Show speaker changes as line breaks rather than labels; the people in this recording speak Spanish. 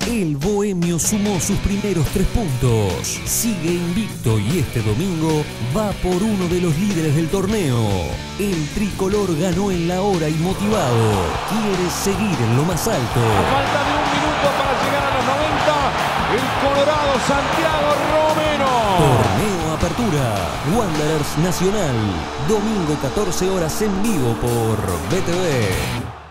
El Bohemio sumó sus primeros 3 puntos. Sigue invicto y este domingo va por uno de los líderes del torneo. El tricolor ganó en la hora y motivado. Quiere seguir en lo más alto.
A falta de un minuto para llegar a los 90, el Colorado Santiago Romero.
Torneo Apertura. Wanderers Nacional. Domingo 14 horas en vivo por BTV.